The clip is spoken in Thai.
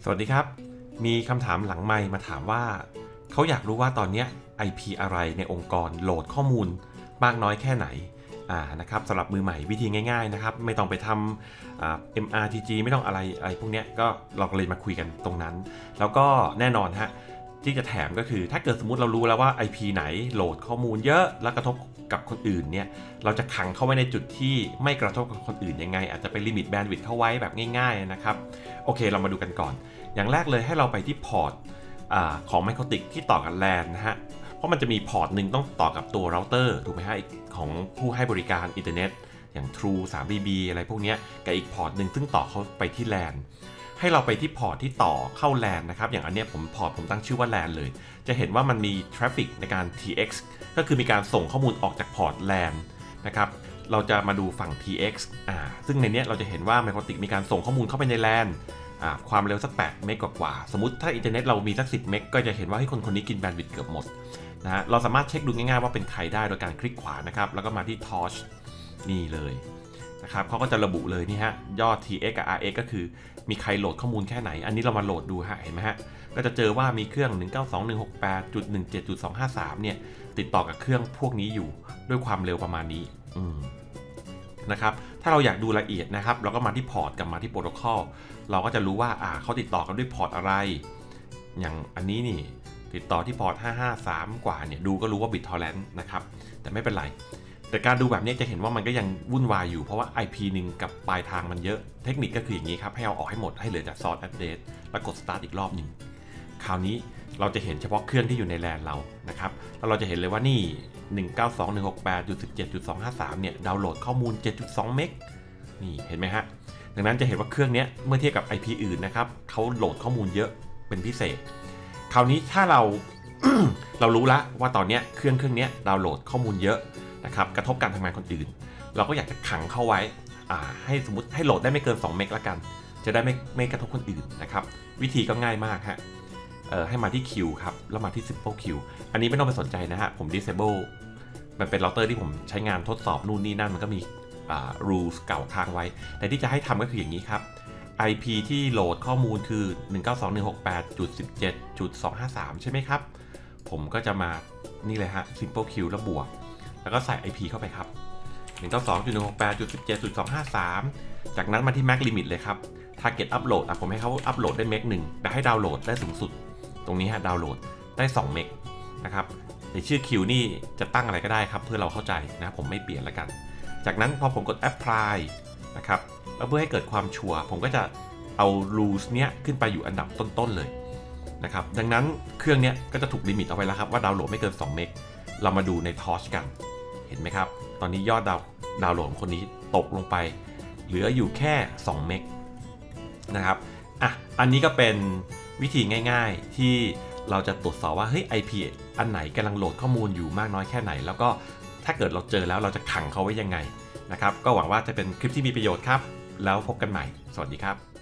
สวัสดีครับมีคำถามหลังไมค์มาถามว่าเขาอยากรู้ว่าตอนนี้ IP อะไรในองค์กรโหลดข้อมูลมากน้อยแค่ไหนนะครับสำหรับมือใหม่วิธีง่ายๆนะครับไม่ต้องไปทำMRTG ไม่ต้องอะไรพวกนี้ก็เราเลยมาคุยกันตรงนั้นแล้วก็แน่นอนฮะที่จะแถมก็คือถ้าเกิดสมมุติเรารู้แล้วว่า IP ไหนโหลดข้อมูลเยอะแล้วกระทบกับคนอื่นเนี่ยเราจะขังเข้าไว้ในจุดที่ไม่กระทบกับคนอื่นยังไงอาจจะเป็นลิมิตแบนด์วิดต์เข้าไว้แบบง่ายๆนะครับโอเคเรามาดูกันก่อนอย่างแรกเลยให้เราไปที่พอร์ตของ Microtik ที่ต่อกับ LAN นะฮะเพราะมันจะมีพอร์ตหนึ่งต้องต่อกับตัวเราเตอร์ถูกไหมฮะของผู้ให้บริการอินเทอร์เน็ตอย่าง True 3BB อะไรพวกนี้กับอีกพอร์ตหนึ่งซึ่งต่อเข้าไปที่ LAN ให้เราไปที่พอร์ตที่ต่อเข้า LAN นะครับอย่างอันนี้ผมตั้งชื่อว่า LAN เลยจะเห็นว่ามันมี traffic ในการ TX ก็คือมีการส่งข้อมูลออกจากพอร์ต LAN นะครับเราจะมาดูฝั่ง TX ซึ่งในนี้เราจะเห็นว่า Microtik มีการส่งข้อมูลเข้าไปใน LANความเร็วสัก8เมกกว่าสมมติถ้าอินเทอร์เน็ตเรามีสัก10เมกก็จะเห็นว่าให้คนนี้กินแบนด์วิดต์เกือบหมดนะฮะเราสามารถเช็คดูง่ายๆว่าเป็นใครได้โดยการคลิกขวานะครับแล้วก็มาที่ Torch นี่เลยนะครับเขาก็จะระบุเลยนี่ฮะยอด TX กับ RX ก็คือมีใครโหลดข้อมูลแค่ไหนอันนี้เรามาโหลดดูฮะเห็นไหมฮะก็จะเจอว่ามีเครื่อง 192.168.17.253 เนี่ยติดต่อกับเครื่องพวกนี้อยู่ด้วยความเร็วประมาณนี้นะครับถ้าเราอยากดูละเอียดนะครับเราก็มาที่พอร์ตกับมาที่โปรโตคอลเราก็จะรู้ว่าเขาติดต่อกันด้วยพอร์ตอะไรอย่างอันนี้นี่ติดต่อที่พอร์ต553กว่าเนี่ยดูก็รู้ว่า BitTorrent นะครับแต่ไม่เป็นไรแต่การดูแบบนี้จะเห็นว่ามันก็ยังวุ่นวายอยู่เพราะว่า IP หนึ่งกับปลายทางมันเยอะเทคนิคก็คืออย่างนี้ครับให้เอาออกให้หมดให้เหลือแต่ Source Address แล้วกด Start อีกรอบหนึ่งคราวนี้เราจะเห็นเฉพาะเครื่องที่อยู่ในแลนเรานะครับแล้วเราจะเห็นเลยว่านี่ 192.168.17.253 เนี่ยดาวน์โหลดข้อมูล 7.2 เมกนี่เห็นไหมฮะดังนั้นจะเห็นว่าเครื่องนี้เมื่อเทียบกับ IP อื่นนะครับเขาโหลดข้อมูลเยอะเป็นพิเศษคราวนี้ถ้าเรา เรารู้แล้วว่าตอนนี้เครื่องนี้ดาวน์โหลดข้อมูลเยอะนะครับกระทบการทำงานคนอื่นเราก็อยากจะขังเข้าไว้ให้สมมติให้โหลดได้ไม่เกิน2เมกละกันจะได้ไม่กระทบคนอื่นนะครับวิธีก็ง่ายมากฮะให้มาที่ Q ครับแล้วมาที่ Simple Q อันนี้ไม่ต้องไปสนใจนะฮะผม disable มันเป็นเราเตอร์ที่ผมใช้งานทดสอบนู่นนี่นั่นมันก็มีrules เก่าค้างไว้แต่ที่จะให้ทำก็คืออย่างนี้ครับ IP ที่โหลดข้อมูลคือ 192.168.17.253 ใช่ไหมครับผมก็จะมานี่เลยฮะ Simple Q แล้วบวกแล้วก็ใส่ IP เข้าไปครับ 192.168.17.253 จากนั้นมาที่ Max Limit เลยครับ Target Upload ผมให้เขาอัปโหลดได้เมก1แต่ให้ดาวน์โหลดได้สูงสุดตรงนี้ฮะดาวน์โหลดได้2เมกนะครับในชื่อ Q นี่จะตั้งอะไรก็ได้ครับเพื่อเราเข้าใจนะผมไม่เปลี่ยนแล้วกันจากนั้นพอผมกด Apply นะครับแล้วเพื่อให้เกิดความชัวร์ผมก็จะเอา rules เนี้ยขึ้นไปอยู่อันดับต้นๆเลยนะครับดังนั้นเครื่องนี้ก็จะถูกลิมิตเอาไว้แล้วครับว่าดาวน์โหลดไม่เกิน2เมกเรามาดูใน Torch กันเห็นไหมครับตอนนี้ยอดดาวน์โหลดคนนี้ตกลงไปเหลืออยู่แค่2เมกนะครับอันนี้ก็เป็นวิธีง่ายๆที่เราจะตรวจสอบว่าเฮ้ย IP อันไหนกำลังโหลดข้อมูลอยู่มากน้อยแค่ไหนแล้วก็ถ้าเกิดเราเจอแล้วเราจะขังเขาไว้ยังไงนะครับก็หวังว่าจะเป็นคลิปที่มีประโยชน์ครับแล้วพบกันใหม่สวัสดีครับ